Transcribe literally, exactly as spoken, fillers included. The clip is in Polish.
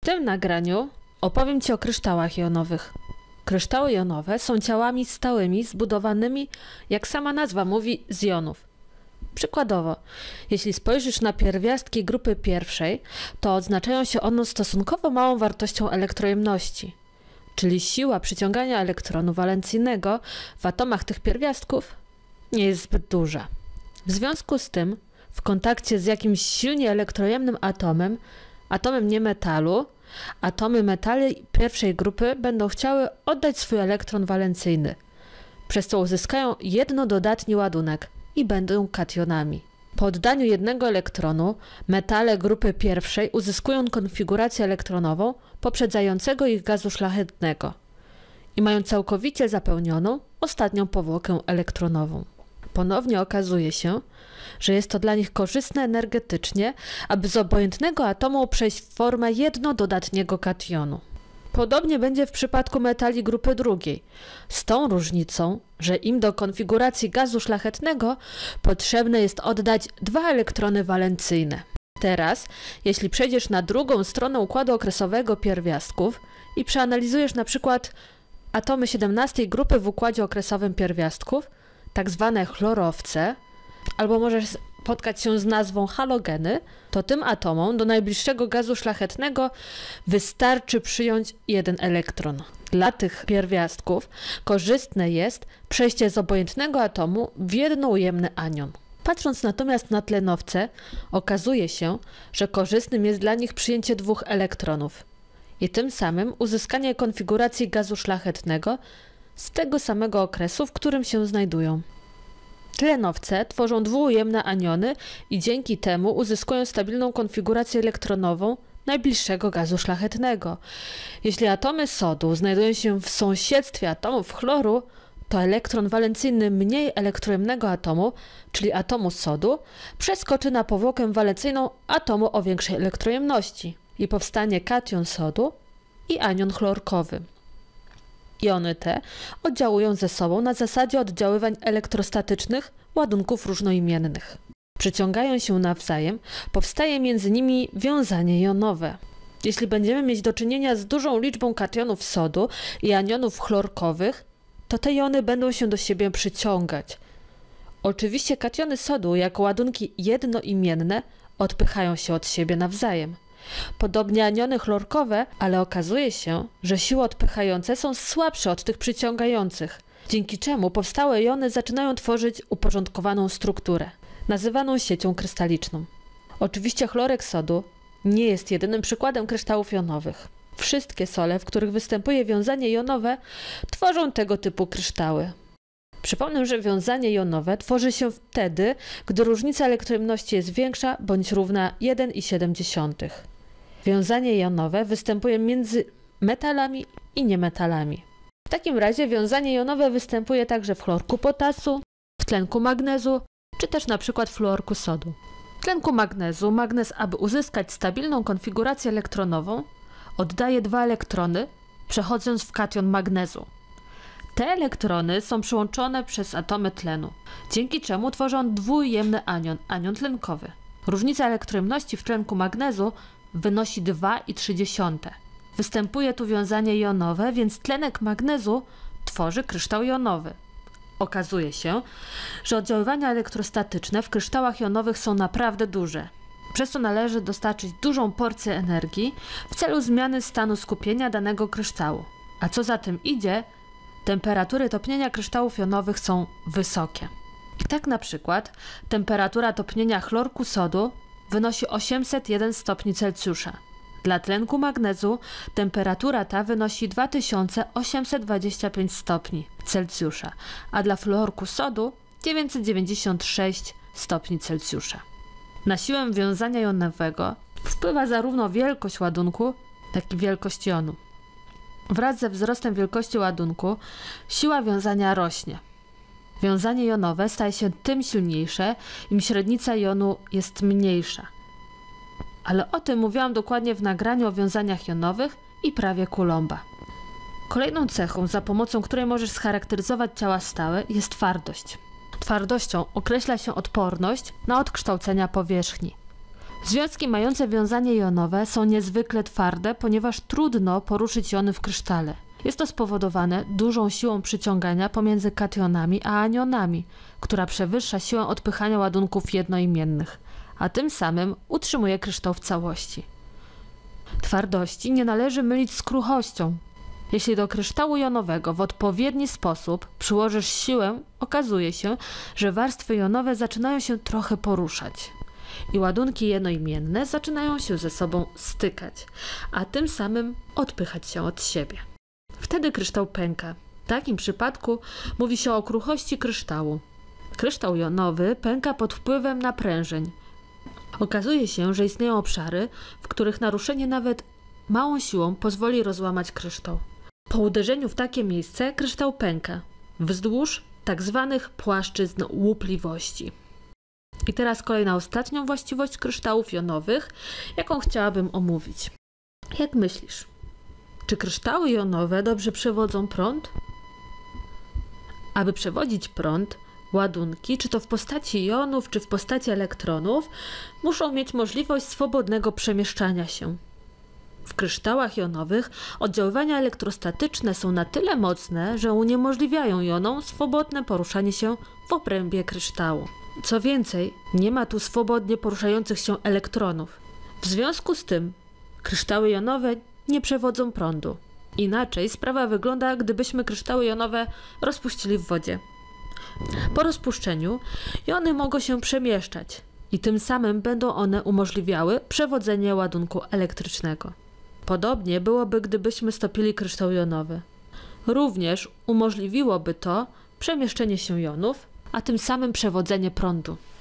tym nagraniu opowiem Ci o kryształach jonowych. Kryształy jonowe są ciałami stałymi zbudowanymi, jak sama nazwa mówi, z jonów. Przykładowo, jeśli spojrzysz na pierwiastki grupy pierwszej, to odznaczają się one stosunkowo małą wartością elektrojemności, czyli siła przyciągania elektronu walencyjnego w atomach tych pierwiastków nie jest zbyt duża. W związku z tym, w kontakcie z jakimś silnie elektrojemnym atomem, atomem niemetalu, atomy metali pierwszej grupy będą chciały oddać swój elektron walencyjny, przez co uzyskają jedno dodatni ładunek i będą kationami. Po oddaniu jednego elektronu metale grupy pierwszej uzyskują konfigurację elektronową poprzedzającego ich gazu szlachetnego i mają całkowicie zapełnioną ostatnią powłokę elektronową. Ponownie okazuje się, że jest to dla nich korzystne energetycznie, aby z obojętnego atomu przejść w formę jedno dodatniego kationu. Podobnie będzie w przypadku metali grupy drugiej, z tą różnicą, że im do konfiguracji gazu szlachetnego potrzebne jest oddać dwa elektrony walencyjne. Teraz, jeśli przejdziesz na drugą stronę układu okresowego pierwiastków i przeanalizujesz na przykład atomy siedemnastej grupy w układzie okresowym pierwiastków, tak zwane chlorowce, albo możesz spotkać się z nazwą halogeny, to tym atomom do najbliższego gazu szlachetnego wystarczy przyjąć jeden elektron. Dla tych pierwiastków korzystne jest przejście z obojętnego atomu w jednoujemny anion. Patrząc natomiast na tlenowce, okazuje się, że korzystnym jest dla nich przyjęcie dwóch elektronów i tym samym uzyskanie konfiguracji gazu szlachetnego z tego samego okresu, w którym się znajdują. Tlenowce tworzą dwuujemne aniony i dzięki temu uzyskują stabilną konfigurację elektronową najbliższego gazu szlachetnego. Jeśli atomy sodu znajdują się w sąsiedztwie atomów chloru, to elektron walencyjny mniej elektrojemnego atomu, czyli atomu sodu, przeskoczy na powłokę walencyjną atomu o większej elektrojemności i powstanie kation sodu i anion chlorkowy. Jony te oddziałują ze sobą na zasadzie oddziaływań elektrostatycznych ładunków różnoimiennych. Przyciągają się nawzajem, powstaje między nimi wiązanie jonowe. Jeśli będziemy mieć do czynienia z dużą liczbą kationów sodu i anionów chlorkowych, to te jony będą się do siebie przyciągać. Oczywiście kationy sodu jako ładunki jednoimienne odpychają się od siebie nawzajem. Podobnie aniony chlorkowe, ale okazuje się, że siły odpychające są słabsze od tych przyciągających, dzięki czemu powstałe jony zaczynają tworzyć uporządkowaną strukturę, nazywaną siecią krystaliczną. Oczywiście chlorek sodu nie jest jedynym przykładem kryształów jonowych. Wszystkie sole, w których występuje wiązanie jonowe, tworzą tego typu kryształy. Przypomnę, że wiązanie jonowe tworzy się wtedy, gdy różnica elektrojemności jest większa bądź równa jeden i siedem dziesiątych. Wiązanie jonowe występuje między metalami i niemetalami. W takim razie wiązanie jonowe występuje także w chlorku potasu, w tlenku magnezu, czy też na przykład w fluorku sodu. W tlenku magnezu magnez, aby uzyskać stabilną konfigurację elektronową, oddaje dwa elektrony, przechodząc w kation magnezu. Te elektrony są przyłączone przez atomy tlenu, dzięki czemu tworzą dwujemny anion, anion tlenkowy. Różnica elektrojemności w tlenku magnezu wynosi dwa i trzy dziesiąte. Występuje tu wiązanie jonowe, więc tlenek magnezu tworzy kryształ jonowy. Okazuje się, że oddziaływania elektrostatyczne w kryształach jonowych są naprawdę duże. Przez to należy dostarczyć dużą porcję energii w celu zmiany stanu skupienia danego kryształu. A co za tym idzie, temperatury topnienia kryształów jonowych są wysokie. I tak na przykład temperatura topnienia chlorku sodu wynosi osiemset jeden stopni Celsjusza. Dla tlenku magnezu temperatura ta wynosi dwa tysiące osiemset dwadzieścia pięć stopni Celsjusza, a dla fluorku sodu dziewięćset dziewięćdziesiąt sześć stopni Celsjusza. Na siłę wiązania jonowego wpływa zarówno wielkość ładunku, jak i wielkość jonu. Wraz ze wzrostem wielkości ładunku siła wiązania rośnie. Wiązanie jonowe staje się tym silniejsze, im średnica jonu jest mniejsza. Ale o tym mówiłam dokładnie w nagraniu o wiązaniach jonowych i prawie Coulomba. Kolejną cechą, za pomocą której możesz scharakteryzować ciała stałe, jest twardość. Twardością określa się odporność na odkształcenia powierzchni. Związki mające wiązanie jonowe są niezwykle twarde, ponieważ trudno poruszyć jony w krysztale. Jest to spowodowane dużą siłą przyciągania pomiędzy kationami a anionami, która przewyższa siłę odpychania ładunków jednoimiennych, a tym samym utrzymuje kryształ w całości. Twardości nie należy mylić z kruchością. Jeśli do kryształu jonowego w odpowiedni sposób przyłożysz siłę, okazuje się, że warstwy jonowe zaczynają się trochę poruszać i ładunki jednoimienne zaczynają się ze sobą stykać, a tym samym odpychać się od siebie. Wtedy kryształ pęka. W takim przypadku mówi się o kruchości kryształu. Kryształ jonowy pęka pod wpływem naprężeń. Okazuje się, że istnieją obszary, w których naruszenie nawet małą siłą pozwoli rozłamać kryształ. Po uderzeniu w takie miejsce kryształ pęka wzdłuż tak zwanych płaszczyzn łupliwości. I teraz kolejna ostatnią właściwość kryształów jonowych, jaką chciałabym omówić. Jak myślisz, czy kryształy jonowe dobrze przewodzą prąd? Aby przewodzić prąd, ładunki, czy to w postaci jonów, czy w postaci elektronów, muszą mieć możliwość swobodnego przemieszczania się. W kryształach jonowych oddziaływania elektrostatyczne są na tyle mocne, że uniemożliwiają jonom swobodne poruszanie się w obrębie kryształu. Co więcej, nie ma tu swobodnie poruszających się elektronów. W związku z tym kryształy jonowe nie przewodzą prądu. Inaczej sprawa wygląda, gdybyśmy kryształy jonowe rozpuścili w wodzie. Po rozpuszczeniu jony mogą się przemieszczać i tym samym będą one umożliwiały przewodzenie ładunku elektrycznego. Podobnie byłoby, gdybyśmy stopili kryształ jonowy. Również umożliwiłoby to przemieszczenie się jonów, a tym samym przewodzenie prądu.